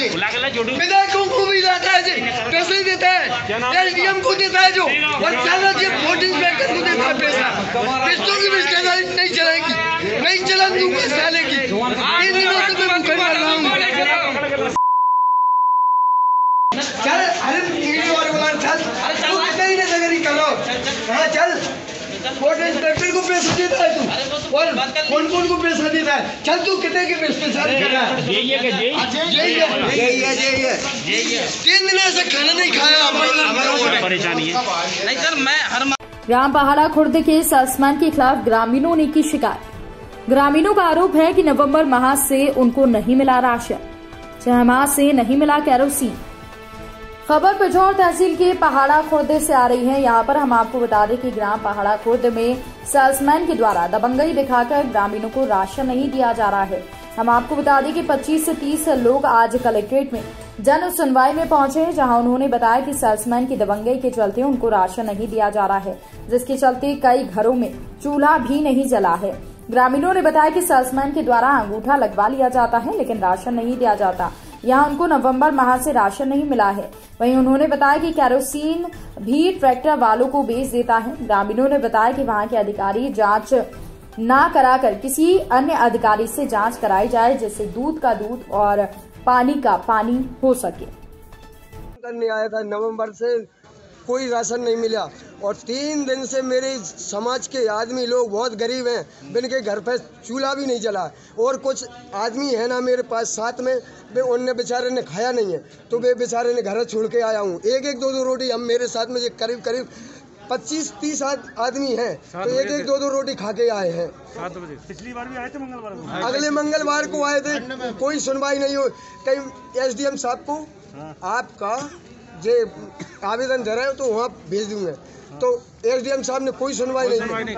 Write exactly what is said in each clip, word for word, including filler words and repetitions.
जी विधायकों को भी लाता है जी, पैसे देता है, एसडीएम को देता है जो, और चार जी फूड इंस्पेक्टर को देता है पैसा। किस्तों की रिश्तेदारी नहीं चलाएगी, नहीं चलन दूंगा साले की। तीन दिनों से मैं मुखर कर रहा हूँ। चल अरे वीडियो और बोला चल, तू कितनी ने नगरी करो, हाँ चल। फूड इंस्पेक्टर को पैसा देता है तू, और कौन कौन को पैसा देता है? चल तू कितने के पैसे कर रहा है? यही है यही है यही है यही है। तीन दिन से खाना नहीं खाया, हमारा परेशानी है। नहीं सर मैं हर ग्राम पहाड़ा खुर्द के सेल्समैन के खिलाफ ग्रामीणों ने की शिकायत। ग्रामीणों का आरोप है कि नवंबर माह से उनको नहीं मिला राशन, छह माह से नहीं मिला केरोसिन। खबर पिछौर तहसील के पहाड़ा खुर्द से आ रही है। यहाँ पर हम आपको बता दें कि ग्राम पहाड़ा खुर्द में सेल्समैन के द्वारा दबंगई दिखाकर ग्रामीणों को राशन नहीं दिया जा रहा है। हम आपको बता दें कि पच्चीस से तीस लोग आज कलेक्ट्रेट में जन सुनवाई में पहुंचे, जहां उन्होंने बताया कि सेल्समैन की दबंगई के चलते उनको राशन नहीं दिया जा रहा है, जिसके चलते कई घरों में चूल्हा भी नहीं जला है। ग्रामीणों ने बताया कि सेल्समैन के द्वारा अंगूठा लगवा लिया जाता है, लेकिन राशन नहीं दिया जाता। यहाँ उनको नवंबर माह से राशन नहीं मिला है। वहीं उन्होंने बताया कि केरोसिन भी ट्रैक्टर वालों को बेच देता है। ग्रामीणों ने बताया कि वहां के अधिकारी जांच ना कराकर किसी अन्य अधिकारी से जांच कराई जाए, जिससे दूध का दूध और पानी का पानी हो सके। करने आया था, नवंबर से कोई राशन नहीं मिला, और तीन दिन से मेरे समाज के आदमी लोग बहुत गरीब हैं, जिनके घर पे चूल्हा भी नहीं जला, और कुछ आदमी है ना मेरे पास साथ में, वे उनने बेचारे ने खाया नहीं है, तो वे बेचारे ने घर छोड़ के आया हूँ। एक एक दो दो रोटी हम मेरे साथ में करीब करीब पच्चीस तीस आदमी हैं, तो एक एक दो दो रोटी खा के आए हैं। सात बजे पिछली बार भी आए थे मंगलवार को, अगले मंगलवार को आए थे, कोई सुनवाई नहीं हो। कहीं एसडीएम साहब को आपका जे आवेदन दे रहे हो तो वहाँ भेज दूंगा, तो एसडीएम साहब ने कोई सुनवाई नहीं की।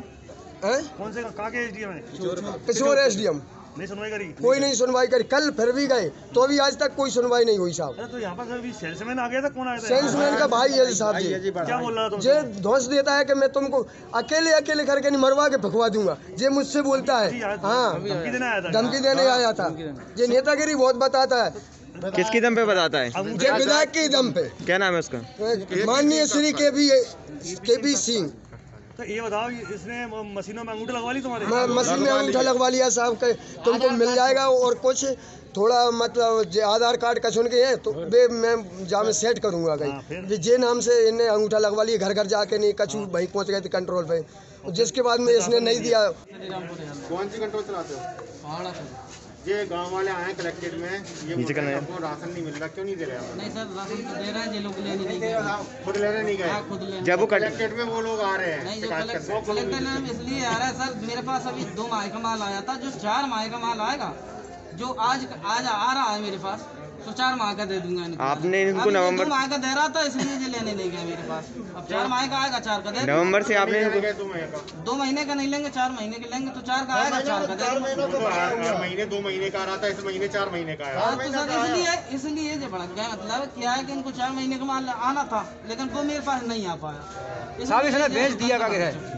कौन से कहाँ के एसडीएम है? पिछोर एसडीएम नहीं सुनवाई करी, कोई नहीं सुनवाई करी। कल फिर भी गए तो अभी आज तक कोई सुनवाई नहीं हुई साहब। तो यहाँ पर अभी सेल्समैन आ गया था, कौन आया था? सेल्समैन का भाई है साहब जी। क्या बोल रहा था? जे धोस देता है कि मैं तुमको अकेले अकेले करके नहीं मरवा के भगवा दूंगा, जे मुझसे बोलता है। हाँ धमकी देने आया था, धमकी देने आया था। ये नेतागिरी बहुत बताता है। किसकी दम पे बताता है? जे विधायक के दम पे। क्या नाम है उसका? माननीय श्री के बी के बी सिंह। तो ये बताओ, इसने मशीनों में अंगूठा लगवा ली तुम्हारे? मशीन में अंगूठा लगवा लिया साहब के, तुमको मिल जाएगा। और कुछ थोड़ा मतलब जे आधार कार्ड का सुन के है तो वे मैं जा में सेट करूंगा कहीं, जे नाम से इन्हें अंगूठा लगवा लिया। घर घर जाके नहीं, कछु भाई पहुंच गए थे कंट्रोल पे, जिसके बाद में इसने नहीं दिया। कौन सी कंट्रोल चलाते हो? ये गांव वाले आए कलेक्ट्रेट में, ये आपको राशन नहीं मिल रहा, क्यों नहीं दे रहे? नहीं सर, राशन तो दे रहे हैं, ये लोग लेने नहीं गए, खुद लेने नहीं गए। खुद लेने जब वो कलेक्ट्रेट में वो लोग आ रहे हैं, नहीं, जो कलेक्टर ने इसलिए आ रहा है सर, मेरे पास अभी दो माह का माल आया था, जो चार माह का माल आएगा, जो आज आज आ रहा है मेरे पास, तो चार माह का दे दूंगा इनको। आपने इनको नवंबर दो माह का दे रहा था, इसलिए ये लेने नहीं गए मेरे पास। अब चार माह का आएगा, चार का दे। नवंबर से आपने दो महीने का नहीं लेंगे, चार महीने के लेंगे, तो चार का आएगा, चार का दे। महीने दो महीने का आ रहा था, इस महीने चार महीने का आया। तो सर इसलिए इसलिए ये भड़क गया। मतलब क्या है कि इनको चार महीने का माल आना था, लेकिन वो मेरे पास नहीं आ पाया। साहब इसने भेज दिया का है।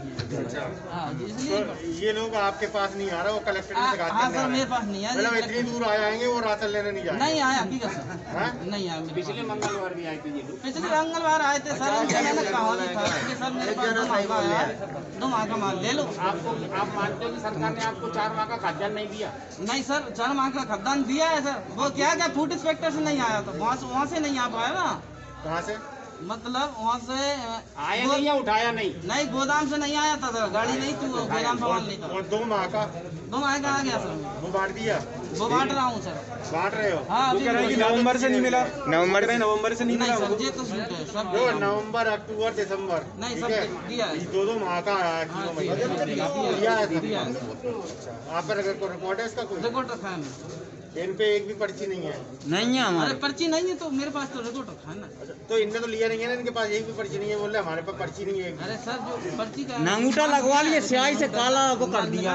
ये लोग आपके पास नहीं आ रहा, वो कलेक्टर से शिकायत हाँ सर, मेरे पास नहीं मतलब इतनी दूर आ जाएंगे, वो राशन लेने नहीं जाएंगे। नहीं आया, ठीक है सर, नहीं आया। पिछले मंगलवार भी आए थे, पिछले मंगलवार आए थे सर, मैंने कहा नहीं था कि सर मेरे पास दो माह का आया, दो माह का माल ले लो। आपको आप मानते हो कि सरकार ने आपको चार माह का खाद्यान्न नहीं दिया? नहीं सर, चार माह का खाद्यान्न दिया है सर। वो क्या क्या फूड इंस्पेक्टर से नहीं आया था, वहाँ से वहाँ से नहीं आ पाया ना। कहाँ से? मतलब वहाँ से आया नहीं या उठाया नहीं? नहीं, गोदाम से नहीं आया था सर, गाड़ी नहीं थी, वो गोदाम सामान नहीं था। और दो माह का? दो माह का आ गया सर। वो बांट दिया? वो बांट रहा हूँ सर। बांट रहे हो? हाँ, नवंबर से नहीं मिला। नवंबर में नवंबर से नहीं मिला सर, ये तो झूठ है सब। जो नवंबर, अक्टूबर, दिसंबर, नहीं सब दिया है, दो दो माह का आया, तीनों महीने दिया है। आप पर रिकॉर्ड है इसका? कोई रिकॉर्ड रखा है? इन पे एक भी पर्ची नहीं है? नहीं है हमारे। पर्ची नहीं है तो मेरे पास तो रिकॉर्ड रखा है ना। तो इनने तो लिया नहीं है ना, इनके पास एक भी पर्ची नहीं है, बोल रहे हमारे पास पर्ची नहीं है। अरे सर, जो पर्ची का अंगूठा लगवा लिए, स्याही से काला वो कर दिया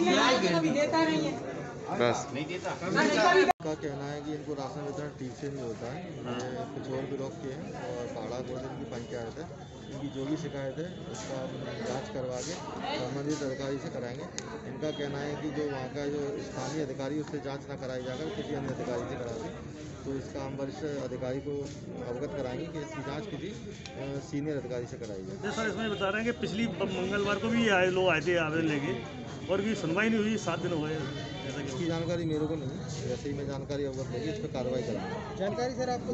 बस। नहीं देता। का कहना है कि इनको राशन वितरण ठीक से नहीं होता है। ये पिछोर ब्लॉक के हैं और पहाड़ा खुर्द की पंचायत है। इनकी जो भी शिकायत है उसका जांच करवा के संबंधित अधिकारी से कराएंगे। इनका कहना है कि जो वहाँ का जो स्थानीय अधिकारी उससे जांच ना कराई जाकर किसी अन्य अधिकारी से करा दें। तो इसका हम वरिष्ठ अधिकारी को अवगत कराएंगे कि इसकी जांच किसी सीनियर अधिकारी से कराई जाए। जैसे सर इसमें बता रहे हैं कि पिछली मंगलवार को भी ये आए लोग आए थे आवेदन लेके और भी सुनवाई नहीं हुई, सात दिन हो गए। इसकी जानकारी मेरे को नहीं है, वैसे ही मैं जानकारी अवगत होगी, इस पर कार्रवाई कराऊंगा। जानकारी सर आपको